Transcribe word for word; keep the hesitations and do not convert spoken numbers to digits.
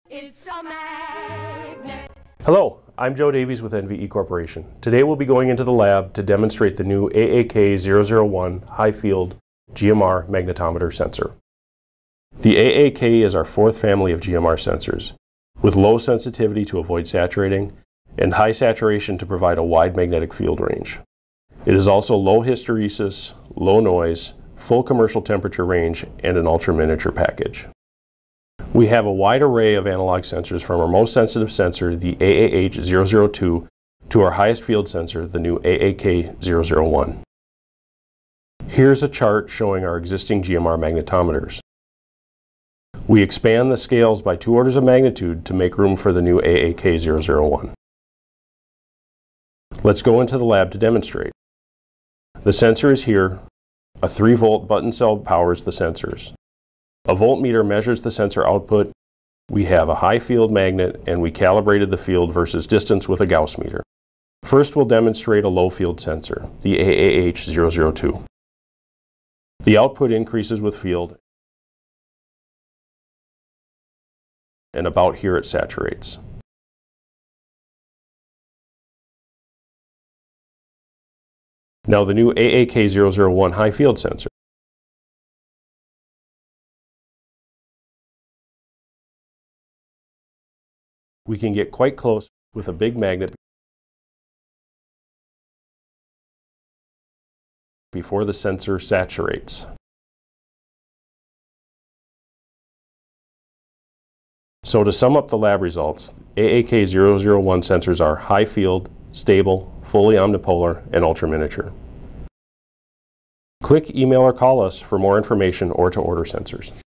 It's a magnet. Hello, I'm Joe Davies with N V E Corporation. Today we'll be going into the lab to demonstrate the new A A K zero zero one high field G M R magnetometer sensor. The A A K is our fourth family of G M R sensors, with low sensitivity to avoid saturating and high saturation to provide a wide magnetic field range. It is also low hysteresis, low noise, full commercial temperature range, and an ultraminiature package. We have a wide array of analog sensors from our most sensitive sensor, the A A H zero zero two, to our highest field sensor, the new A A K zero zero one. Here's a chart showing our existing G M R magnetometers. We expand the scales by two orders of magnitude to make room for the new A A K zero zero one. Let's go into the lab to demonstrate. The sensor is here. A three volt button cell powers the sensors. A voltmeter measures the sensor output. We have a high field magnet, and we calibrated the field versus distance with a Gauss meter. First, we'll demonstrate a low field sensor, the A A H zero zero two. The output increases with field, and about here it saturates. Now the new A A K zero zero one high field sensor. We can get quite close with a big magnet before the sensor saturates. So to sum up the lab results, A A K zero zero one sensors are high field, stable, fully omnipolar, and ultraminiature. Click, email, or call us for more information or to order sensors.